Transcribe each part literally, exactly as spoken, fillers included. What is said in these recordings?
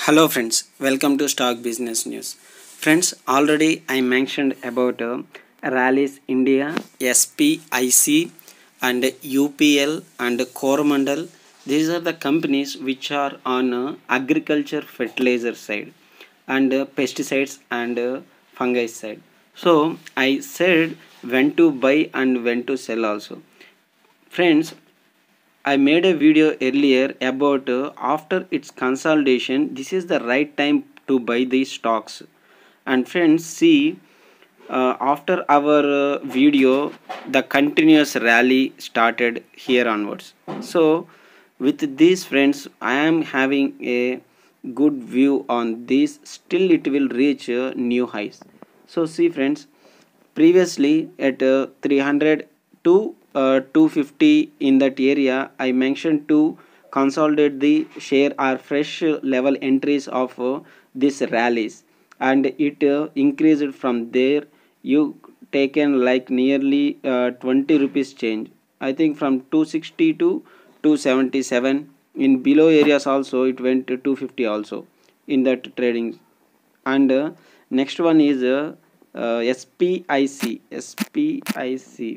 Hello friends, welcome to Stock Business News. Friends, already I mentioned about uh, Rallis India, S P I C and U P L and Coromandel. These are the companies which are on uh, agriculture fertilizer side and uh, pesticides and uh, fungi side. So I said when to buy and when to sell also. Friends, I made a video earlier about uh, after its consolidation, this is the right time to buy these stocks. And friends, see, uh, after our uh, video, the continuous rally started here onwards. So, with these friends, I am having a good view on this. Still, it will reach uh, new highs. So, see, friends, previously at uh, three hundred to uh, two fifty in that area, I mentioned to consolidate the share or fresh uh, level entries of uh, this rallies, and it uh, increased from there. You taken like nearly uh, twenty rupees change. I think from two sixty to two seventy-seven. In below areas also it went to two fifty also in that trading. And uh, next one is uh, uh, S P I C S P I C,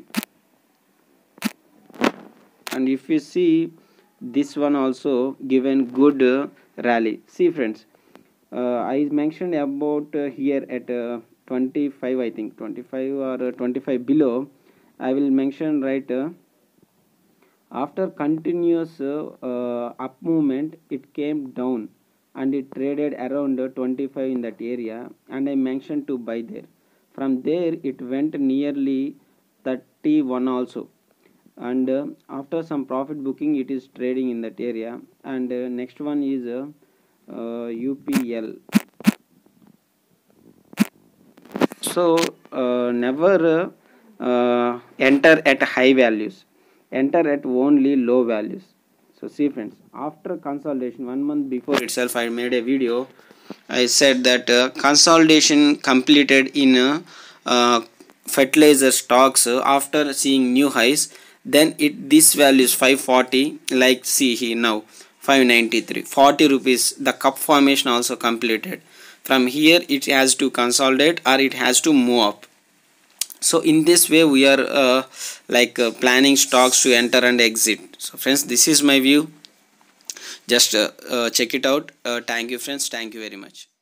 and if you see this one also given good uh, rally. See friends, uh, I mentioned about uh, here at uh, twenty-five, I think twenty-five or uh, twenty-five below. I will mention right uh, after continuous uh, uh, up movement it came down and it traded around uh, twenty-five in that area, and I mentioned to buy there. From there it went nearly thirty-one also, and uh, after some profit booking it is trading in that area. And uh, next one is uh, uh, U P L. So uh, never uh, uh, enter at high values, enter at only low values. So see friends, after consolidation one month before itself I made a video. I said that uh, consolidation completed in uh, uh, fertilizer stocks uh, after seeing new highs, then it this value is five forty, like see here now five ninety-three, forty rupees. The cup formation also completed. From here it has to consolidate or it has to move up. So in this way we are uh, like uh, planning stocks to enter and exit. So friends, this is my view. Just uh, uh, check it out. Uh, thank you friends, thank you very much.